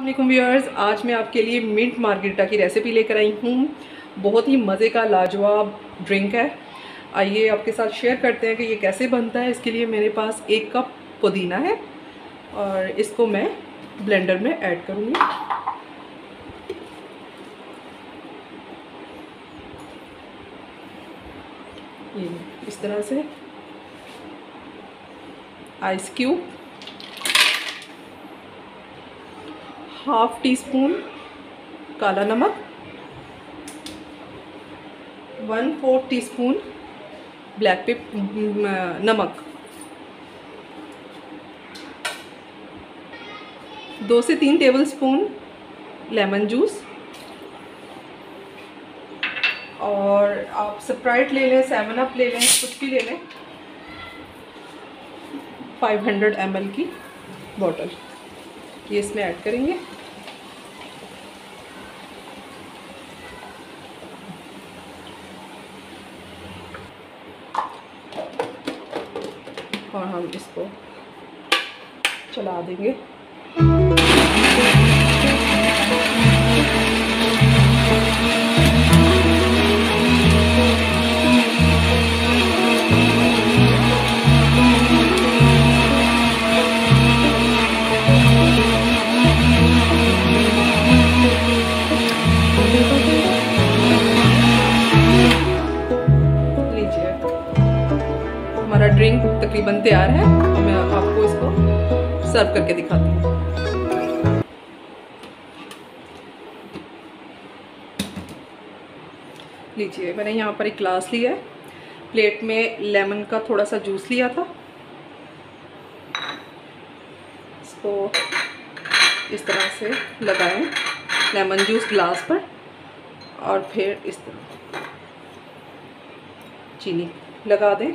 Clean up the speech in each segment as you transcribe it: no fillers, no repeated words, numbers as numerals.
वालेकुम व्यूअर्स, आज मैं आपके लिए मिंट मार्गरिटा की रेसिपी लेकर आई हूँ। बहुत ही मज़े का लाजवाब ड्रिंक है। आइए आपके साथ शेयर करते हैं कि ये कैसे बनता है। इसके लिए मेरे पास 1 कप पुदीना है और इसको मैं ब्लेंडर में ऐड करूँगी। ये इस तरह से आइस क्यूब, 1/2 टीस्पून काला नमक, 1/4 टीस्पून ब्लैक नमक, 2 से 3 टेबलस्पून लेमन जूस, और आप स्प्राइट ले लें, 7 अप ले लें, कुछ भी ले लें। 500 ml की बॉटल ये इसमें ऐड करेंगे। और हम इसको चला देंगे। लीजिए, हमारा ड्रिंक तकरीबन तैयार है। मैं आपको इसको सर्व करके दिखाती हूँ। लीजिए, मैंने यहाँ पर एक ग्लास लिया है, प्लेट में लेमन का थोड़ा सा जूस लिया था। इसको इस तरह से लगाएं, लेमन जूस ग्लास पर, और फिर इस तरह चीनी लगा दें।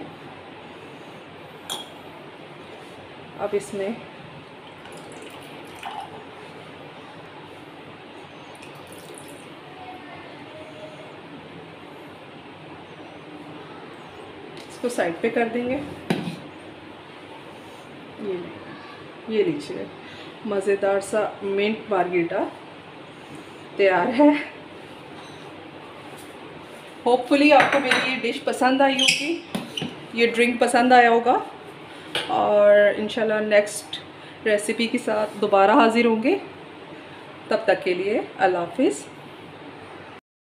अब इसमें इसको साइड पे कर देंगे। ये लीजिए, मज़ेदार सा मिंट मार्गरिटा तैयार है। होपफुली आपको मेरी ये डिश पसंद आई होगी, ये ड्रिंक पसंद आया होगा, और इंशाल्लाह नेक्स्ट रेसिपी के साथ दोबारा हाज़िर होंगे। तब तक के लिए अल्लाह हाफिज़।